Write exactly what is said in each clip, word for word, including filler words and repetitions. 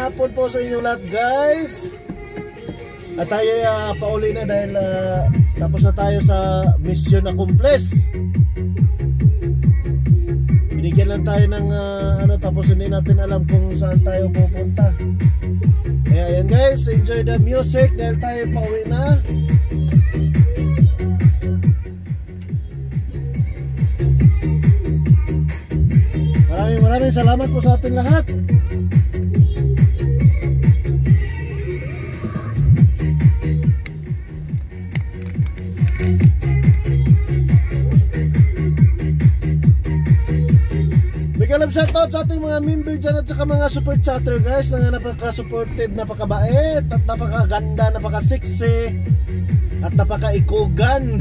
hapon po sa inyo lahat guys. At tayo uh, pauli na dahil uh, tapos na tayo sa mission accomplish. Binigyan lang tayo ng uh, ano, tapos hindi natin alam kung saan tayo pupunta. Kaya ayan guys, enjoy the music dahil tayo pauwi na. Maraming maraming salamat po sa ating lahat. Big shoutout sa ating mga member dyan at saka mga super chatter guys na napaka-supportive, napakabait at napakaganda, napaka-sexy at napaka-ikugan.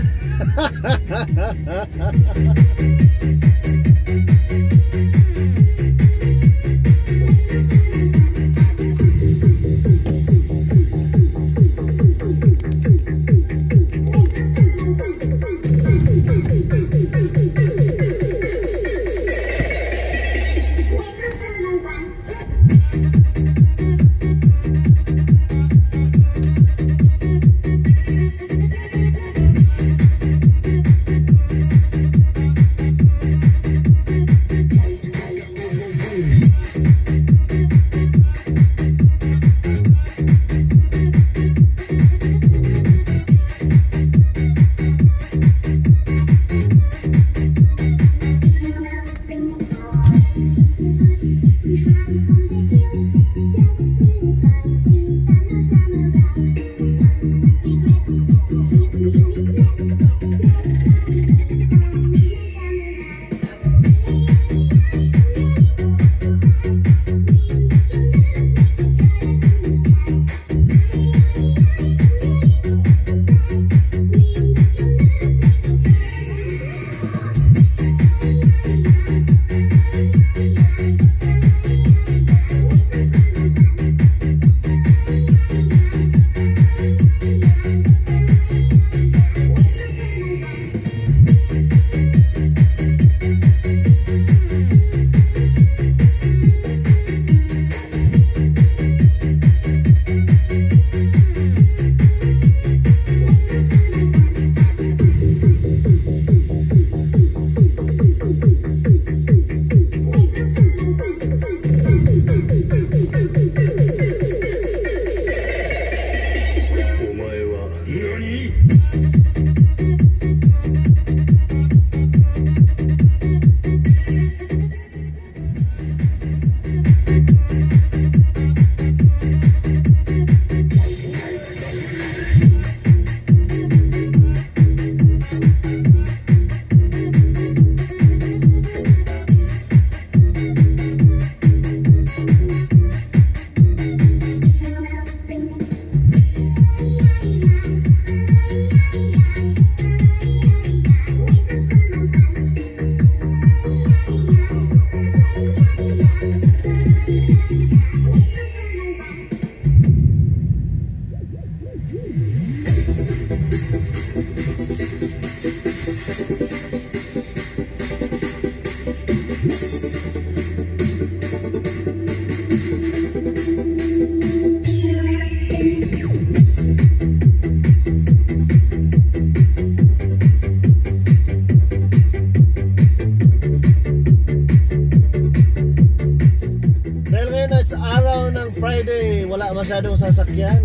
Masyadong sasakyan.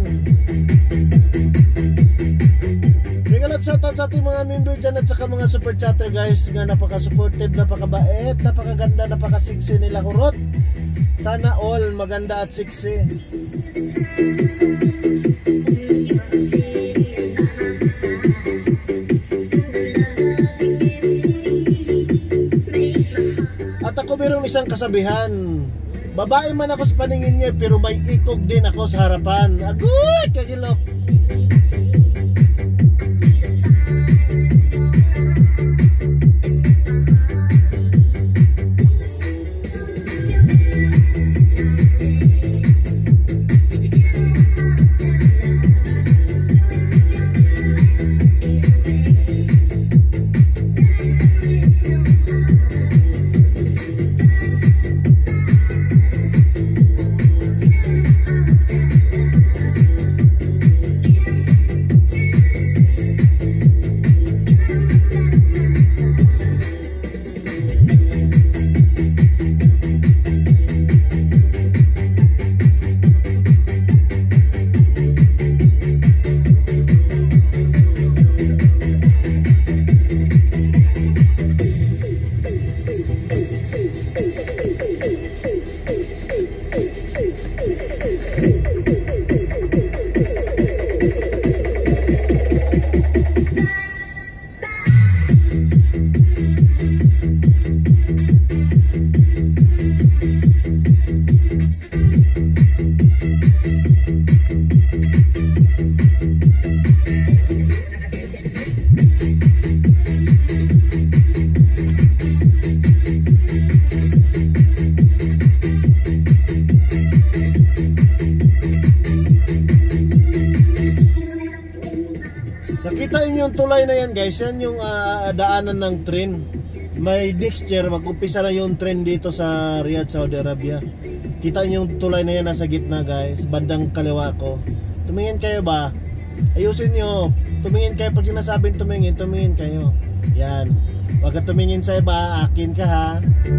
Big love shoutout sa ating mga member dyan at saka mga super chatter guys nga napaka-supportive, napakabait, napakaganda, napaka-sexy nila kurot. Sana all maganda at sexy. At ako mayroong isang kasabihan. Babae man ako sa paningin niya pero may ikog din ako sa harapan. Agoy! Kagilok! yung tulay na yan guys, yan yung uh, daanan ng train. May Dexter, mag-umpisa na yung train dito sa Riyadh, Saudi Arabia. Kita niyo yung tulay na yan nasa gitna guys, bandang kaliwa ko. Tumingin kayo ba? Ayusin nyo. Tumingin kayo pag sinasabing tumingin, tumingin kayo. Yan. Huwag ka tumingin sa iba, akin ka ha.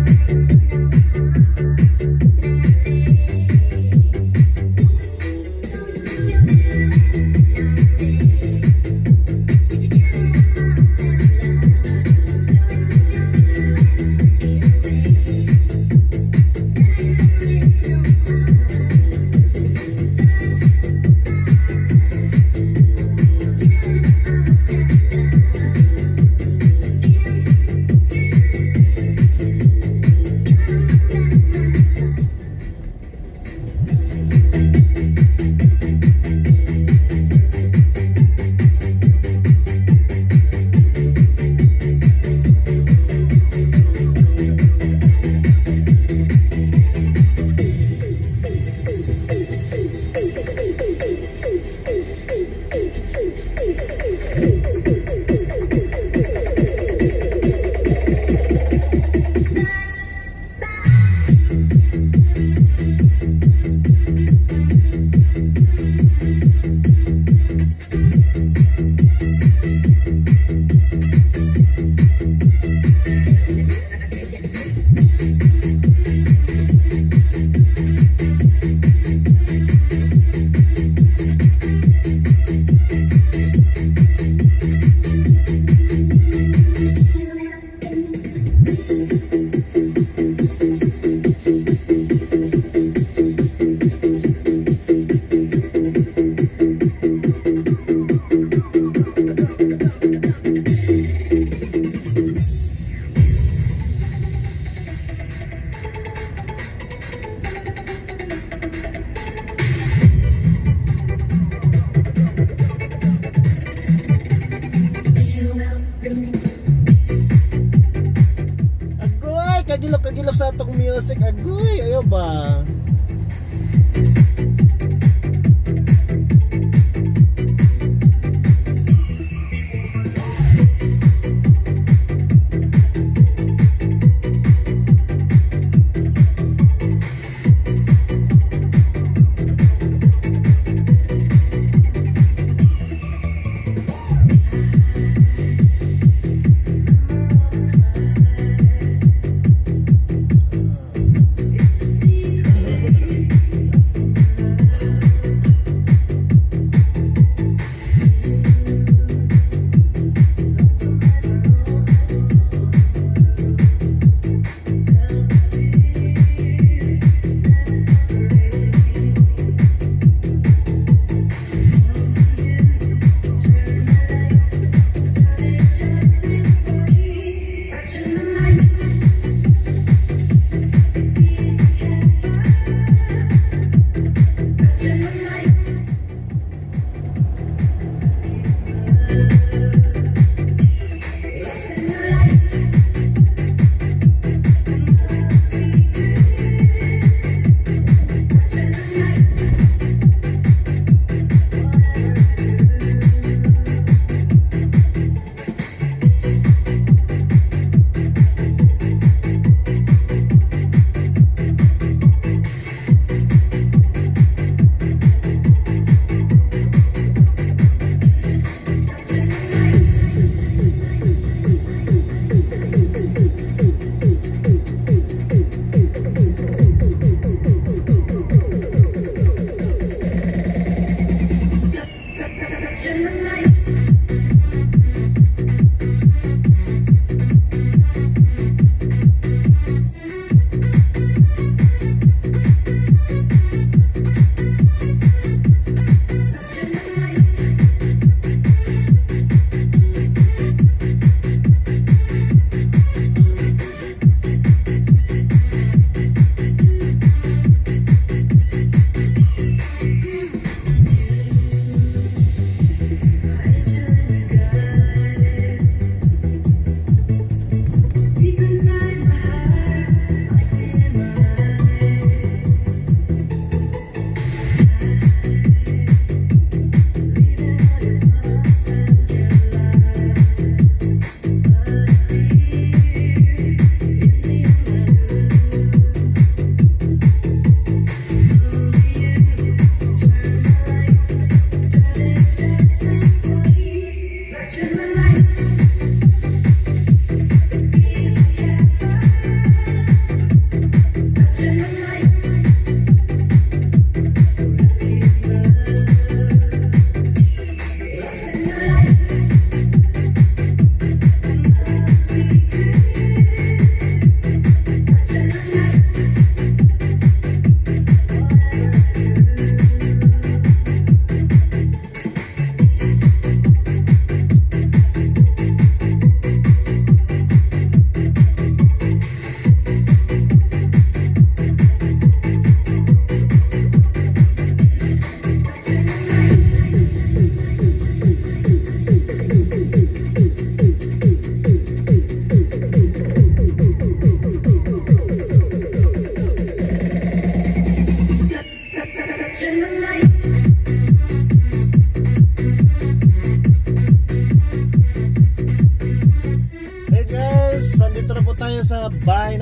Kagilok-kagilok sa atong music. Agoy, ayo ba?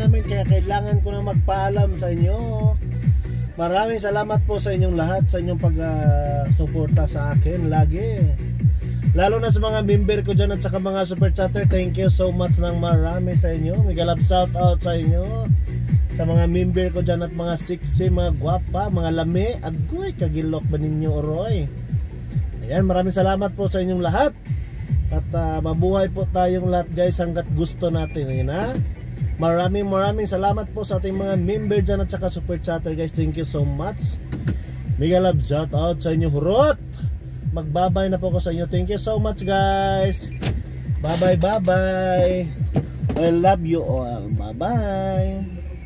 namin kaya kailangan ko na magpaalam sa inyo. Maraming salamat po sa inyong lahat, sa inyong pag-suporta uh, sa akin lagi. Lalo na sa mga member ko dyan at saka mga super chatter, thank you so much ng marami sa inyo. Mega love shout out sa inyo. Sa mga member ko dyan at mga sexy, mga gwapa, mga lami, agoy, kagilok ba ninyo oroy. Ayan, maraming salamat po sa inyong lahat. At uh, mabuhay po tayong lahat guys hanggat gusto natin. Ayan ha. Maraming maraming salamat po sa ating mga member dyan at saka super chatter guys. Thank you so much. Mega love shout out sa inyo hurot. Magbabay na po ko sa inyo. Thank you so much guys. Bye bye bye bye. I love you all. Bye bye.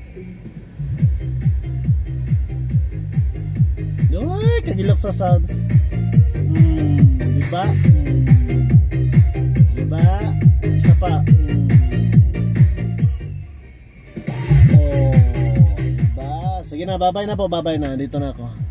Uy, kagilok sa sounds. Hmm, diba? Hmm. Diba? Isa pa. Hmm. Oh, diba? Sige na, bye bye na po. Bye bye na. Dito na ako.